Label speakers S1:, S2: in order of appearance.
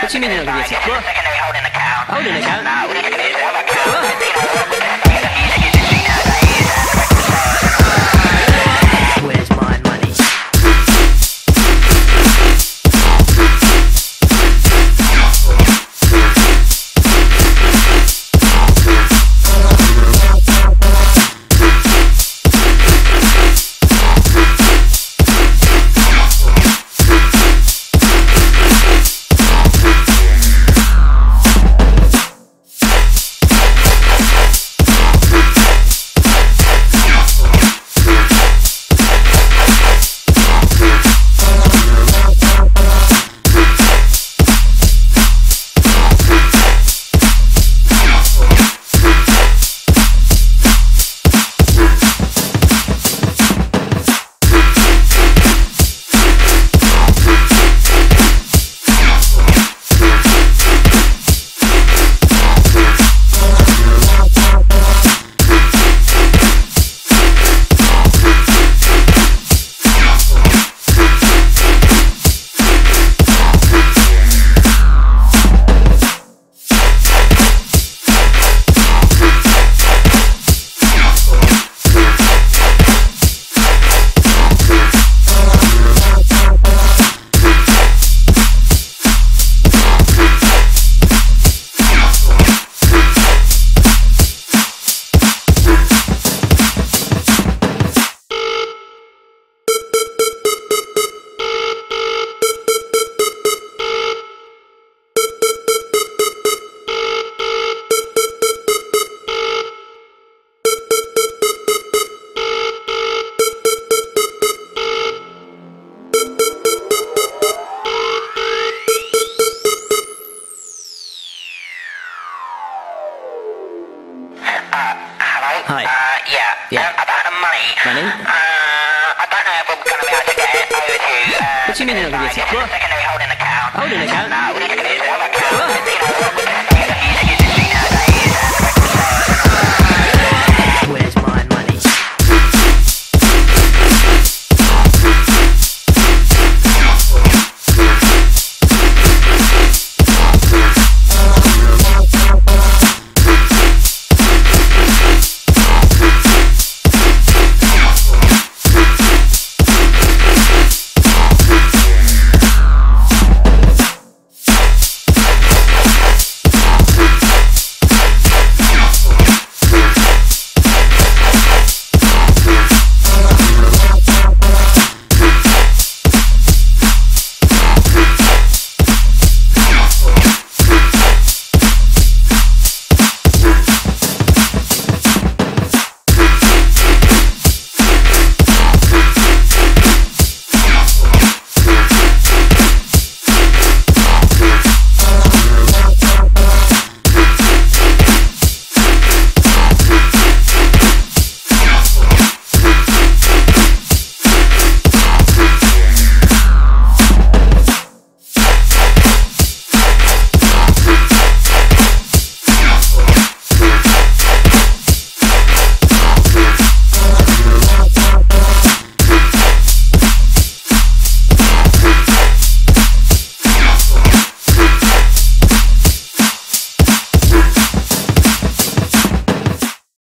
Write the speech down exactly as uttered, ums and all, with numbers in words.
S1: What do you mean you're not going to get it? What? Holding an account? Holding an account? Where's my money?
S2: Hi.
S1: Uh, yeah.
S2: Yeah.
S1: Um, about the money.
S2: Money?
S1: Uh, I don't know if we're going to be able to get it over to you. Uh,
S2: What do you mean you're not going to get it? What?
S1: secondary holding account.
S2: Holding account?
S1: No, we need to get it to the other account.
S2: What?
S1: You know,